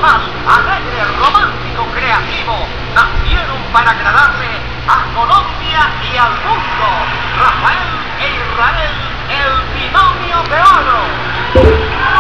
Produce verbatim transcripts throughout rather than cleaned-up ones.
más alegre, romántico, creativo, nacieron para agradarle a Colombia y al mundo. Rafael e Israel, el binomio de oro.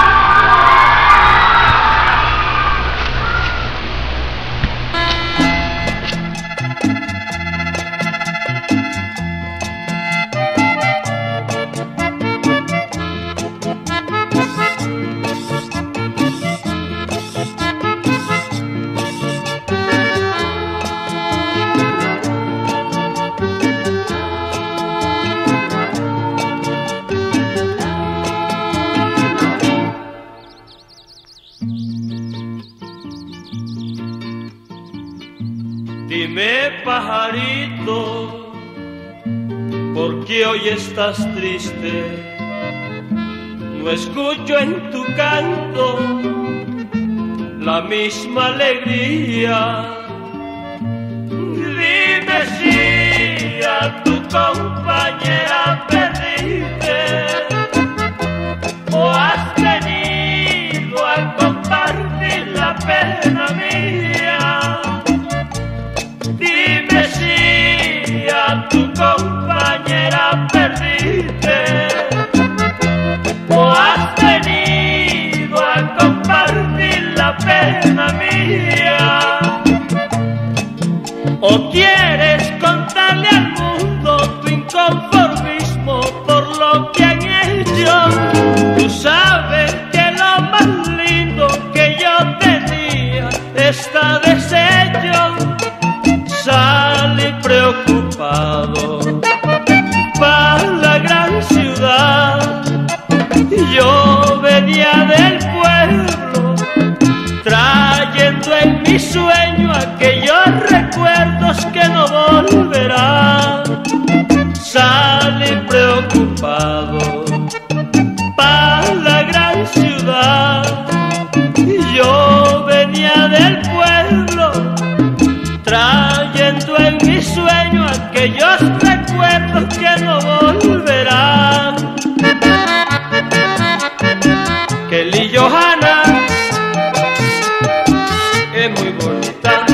Dime, pajarito, ¿por qué hoy estás triste? No escucho en tu canto la misma alegría. Dime si a tu compañera perdiste o has venido a compartir la pena mía. Dime si a tu compañera perdiste o has venido a compartir la pena mía. ¿O quieres contarle al mundo tu inconformismo por lo que han hecho? Tú sabes que lo más lindo que yo tenía está deshecho. Salí preocupado para la gran ciudad. Yo venía del pueblo trayendo en mi sueño aquellos recuerdos que no volverán. Salí preocupado para la gran ciudad. Yo venía del pueblo trayendo en mi sueño aquellos recuerdos que no volverán. Kelly Johanna es muy bonita.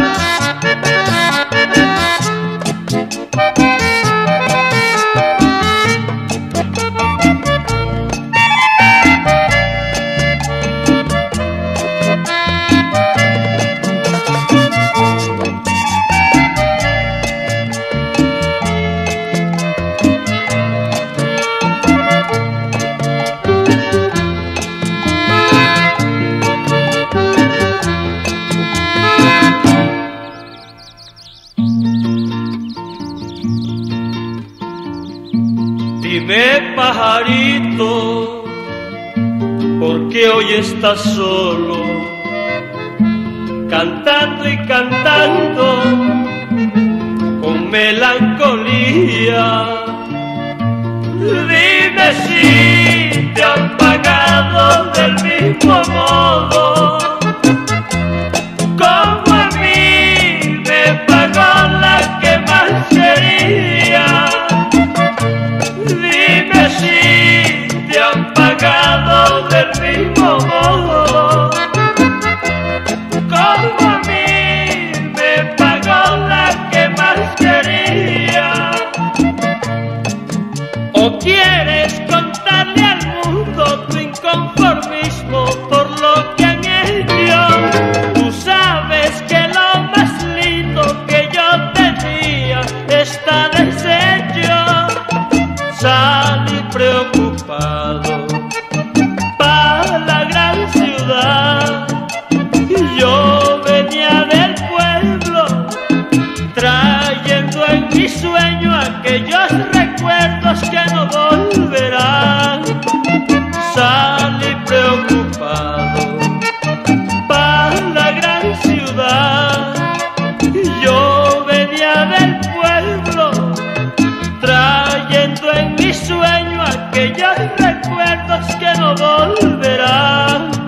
Dime, pajarito, ¿por qué hoy estás solo? Cantando y cantando con melancolía. Dime si te han pagado del mismo modo como a mí me pagó la que más quería. Dime si te han pagado del mismo modo como a mí me pagó la que más quería. ¿O quieres contarle al mundo tu inconformismo por lo que han hecho? Tú sabes que lo más lindo que yo tenía está deshecho. Salí preocupado para la gran ciudad. Yo venía del pueblo trayendo en mi sueño aquellos recuerdos que no volverán. Salí preocupado para la gran ciudad. Yo venía del pueblo trayendo en mi sueño aquellos recuerdos que no volverán.